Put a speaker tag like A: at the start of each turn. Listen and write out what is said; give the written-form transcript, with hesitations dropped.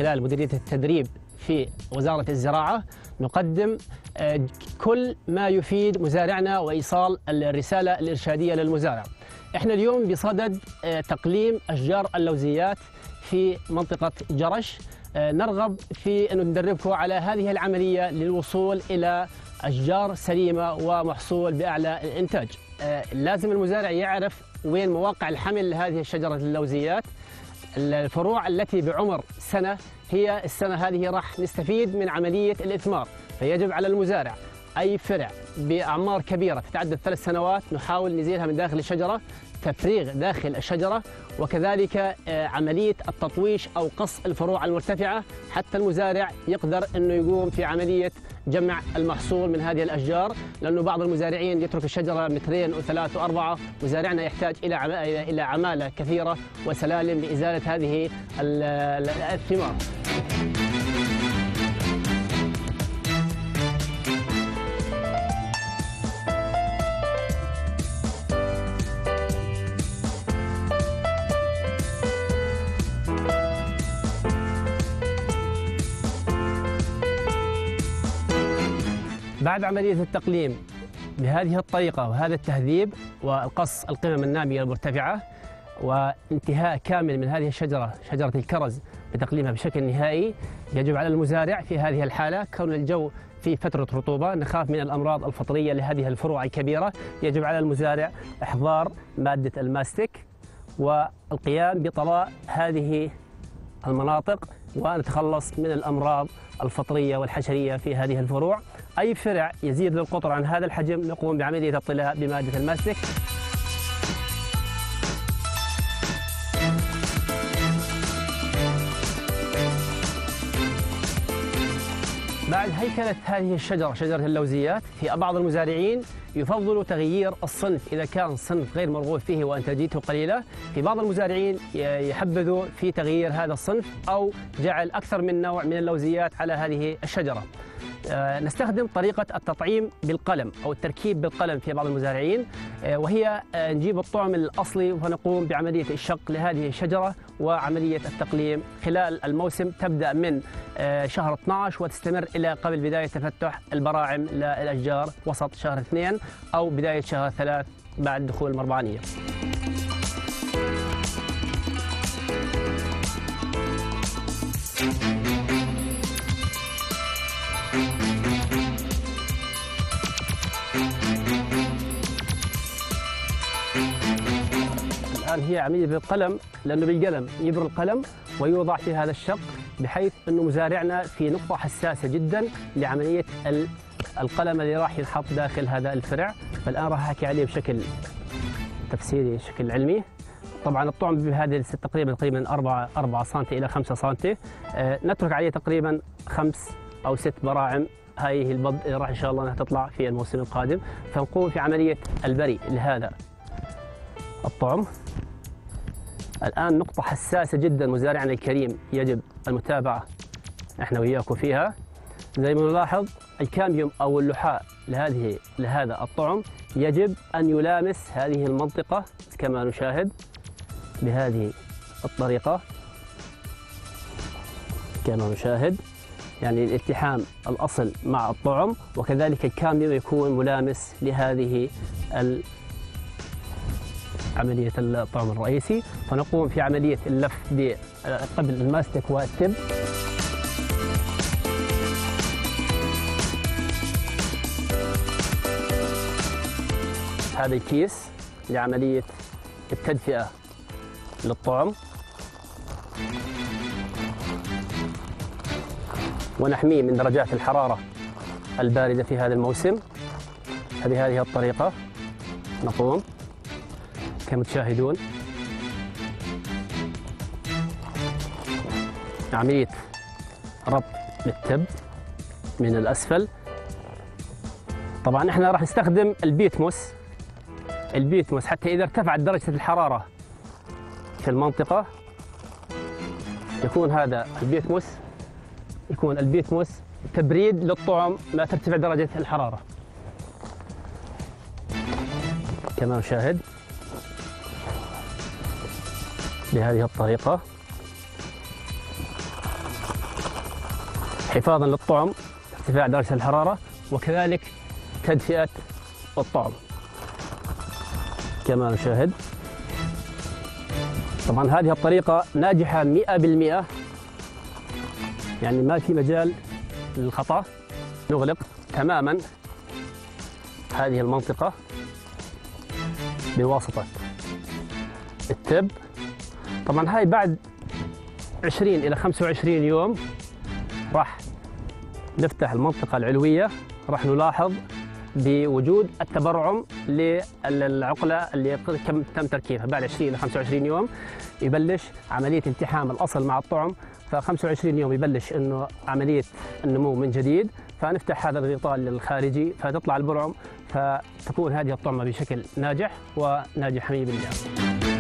A: خلال مديرية التدريب في وزارة الزراعة نقدم كل ما يفيد مزارعنا وإيصال الرسالة الإرشادية للمزارع. احنا اليوم بصدد تقليم أشجار اللوزيات في منطقة جرش. نرغب في أن ندربكم على هذه العملية للوصول إلى أشجار سليمة ومحصول بأعلى الإنتاج. لازم المزارع يعرف وين مواقع الحمل لهذه الشجرة اللوزيات. الفروع التي بعمر سنة هي السنة هذه راح نستفيد من عملية الإثمار، فيجب على المزارع أي فرع بأعمار كبيرة تتعدى 3 سنوات نحاول نزيلها من داخل الشجرة، تفريغ داخل الشجرة، وكذلك عملية التطويش أو قص الفروع المرتفعة حتى المزارع يقدر أنه يقوم في عملية جمع المحصول من هذه الأشجار، لأنه بعض المزارعين يترك الشجرة 2 و3 و4. مزارعنا يحتاج إلى عمالة كثيرة وسلالم لإزالة هذه الثمار. بعد عملية التقليم بهذه الطريقة وهذا التهذيب والقص القمم النامية المرتفعة وانتهاء كامل من هذه الشجرة، شجرة الكرز، بتقليمها بشكل نهائي، يجب على المزارع في هذه الحالة كون الجو في فترة رطوبة نخاف من الأمراض الفطرية لهذه الفروع الكبيرة، يجب على المزارع إحضار مادة الماستيك والقيام بطلاء هذه المناطق ونتخلص من الأمراض الفطرية والحشرية في هذه الفروع. أي فرع يزيد للقطر عن هذا الحجم نقوم بعملية الطلاء بمادة الماستيك. بعد هيكلة هذه الشجرة، شجرة اللوزيات، في بعض المزارعين يفضل تغيير الصنف إذا كان صنف غير مرغوب فيه وإنتاجيته قليلة. في بعض المزارعين يحبذوا في تغيير هذا الصنف أو جعل أكثر من نوع من اللوزيات على هذه الشجرة. نستخدم طريقة التطعيم بالقلم أو التركيب بالقلم في بعض المزارعين، وهي نجيب الطعم الأصلي ونقوم بعملية الشق لهذه الشجرة وعملية التقليم خلال الموسم، تبدأ من شهر 12 وتستمر إلى قبل بداية تفتح البراعم للأشجار وسط شهر 2 أو بداية شهر 3 بعد دخول المربعانية. الآن هي عملية بالقلم، لأنه بالقلم يبر القلم ويوضع في هذا الشق، بحيث أنه مزارعنا في نقطة حساسة جدا لعملية القلم اللي راح ينحط داخل هذا الفرع. فالآن راح أحكي عليه بشكل تفسيري، بشكل علمي. طبعا الطعم بهذه تقريبا 4 سم إلى 5 سم. نترك عليه تقريبا 5 أو 6 براعم. هاي البض راح إن شاء الله أنها تطلع في الموسم القادم، فنقوم في عملية البري لهذا الطعم. الآن نقطة حساسة جدا مزارعنا الكريم يجب المتابعة احنا وياكم فيها. زي ما نلاحظ الكاميوم أو اللحاء لهذا الطعم يجب أن يلامس هذه المنطقة كما نشاهد بهذه الطريقة كما نشاهد، يعني الالتحام الأصل مع الطعم، وكذلك الكاميوم يكون ملامس لهذه عملية الطعم الرئيسي. فنقوم في عملية اللف قبل الماستك والتب. هذا الكيس لعملية التدفئة للطعم، ونحميه من درجات الحرارة الباردة في هذا الموسم. بهذه الطريقة نقوم كما تشاهدون عملية ربط بالتب من الأسفل. طبعا احنا راح نستخدم البيتموس حتى إذا ارتفعت درجة الحرارة في المنطقة يكون هذا البيتموس تبريد للطعم ما ترتفع درجة الحرارة كما نشاهد بهذه الطريقة. حفاظا للطعم، ارتفاع درجة الحرارة، وكذلك تدفئة الطعم كما نشاهد. طبعا هذه الطريقة ناجحة 100%، يعني ما في مجال للخطأ. نغلق تماما هذه المنطقة بواسطة التب. طبعا هاي بعد 20 إلى 25 يوم راح نفتح المنطقة العلوية، راح نلاحظ بوجود التبرعم للعقلة اللي تم تركيبها. بعد 20 إلى 25 يوم يبلش عملية التحام الأصل مع الطعم، ف 25 يوم يبلش إنه عملية النمو من جديد، فنفتح هذا الغطاء الخارجي فتطلع البرعم، فتكون هذه الطعمة بشكل ناجح وناجح 100%.